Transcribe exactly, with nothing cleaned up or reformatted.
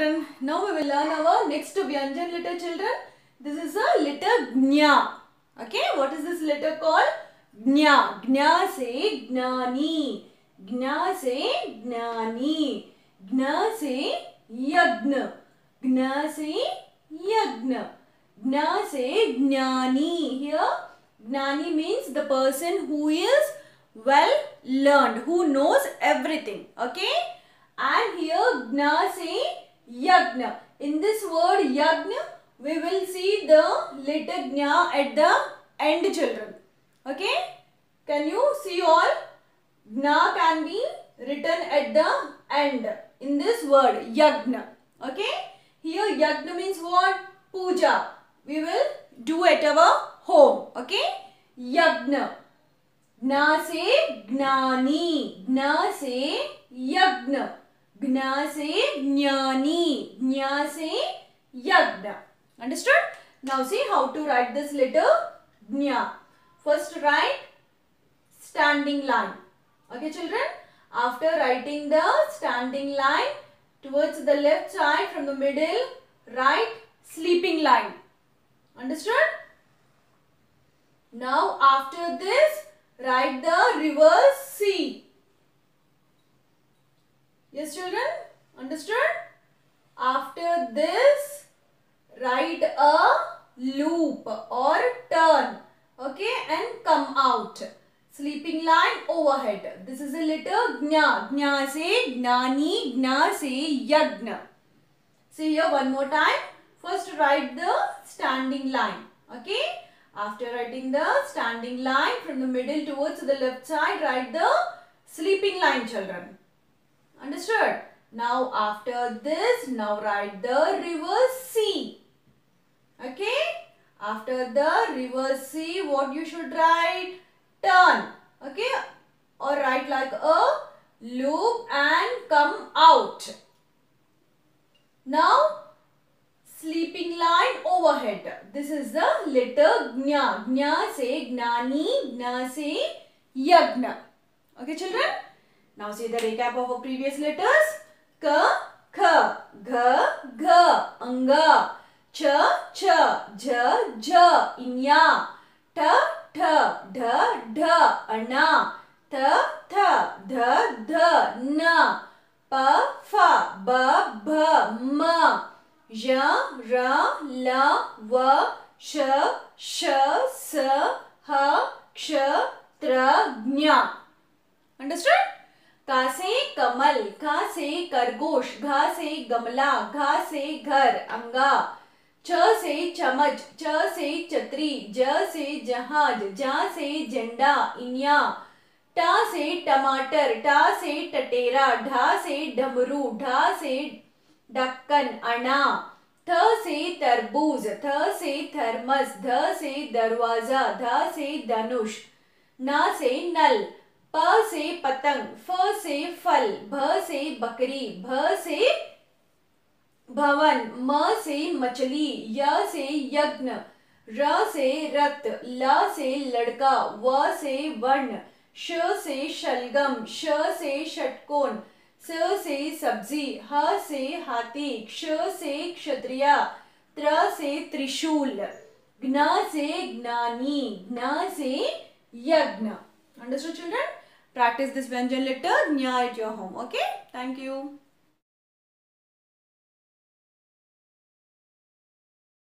children. Now we will learn our next Vyanjan letter, children. This is a letter Gnya. Okay, what is this letter called? Gnya. Gnya se Gnani. Gnya se Gnani. Gna se Yagna. Gna se Yagna. Gna se Gnani. Here, Gnani means the person who is well learned, who knows everything. Okay. And here Gna se Yagna. In this word Yagna, we will see the letter Gna at the end, children. Okay. Can you see all? Gna can be written at the end in this word Yagna. Okay. Here Yagna means what? Puja. We will do at our home. Okay. Yagna. Gna se Gnani. Gna se Yagna. Gna se Jnani. Gna se Yagna. Understood? Now see how to write this letter Gnya. First write standing line. Okay, children? After writing the standing line, towards the left side from the middle, write sleeping line. Understood? Now after this, write the reverse C. Yes, children? Understood? After this, write a loop or turn. Okay, and come out. Sleeping line overhead. This is a letter Gnya. Gnya se Gnani. Gna se Yagna. See here one more time. First write the standing line. Okay. After writing the standing line from the middle towards the left side, write the sleeping line, children. Understood? Now after this, now write the reverse C. Okay? After the reverse C, what you should write? Turn. Okay? Or write like a loop and come out. Now, sleeping line overhead. This is the letter Gnya. Gnya se Gnani. Gna se Yagna. Okay, children? Now see the recap of our previous letters. Ka, Kha, Gha, Gha, Anga, Cha, Cha, Jha, Jha, Inya, Ta, Ta, Dha, Dha, Ana, Ta, Tha, Dha, Dha, Na, Pa, Fa, Ba, Bha, Ma, Ja, Ra, La, Va, Sha, Sha, Sa, Ha, Ksha, Tra, Gnya. Understood? का से कमल, खा से खरगोश, घा से गमला, घा से घर, अंगा, छ से चमच, च से छतरी, ज से जहाज, जा से झंडा, इन्या, टा से टमाटर, टा से टटेरा, ढा से डमरू, ढा से ढक्कन, अना, थ से तरबूज, थ से थर्मस, ध से दरवाजा, ध से धनुष, न से नल, प से पतंग, फ से फल, भ से बकरी, भ से भवन, म से मछली, य से यज्ञ, र से रथ, ल से लड़का, व से वर्ण, श से शलगम, श से षटकोण, स से सब्जी, ह से हाथी, क्ष से क्षत्रिय, त्र से त्रिशूल, ज्ञ से ज्ञानी, ज्ञ से यज्ञ. Understood, children? Practice this Vyanjan letter Gnya at your home. Okay? Thank you.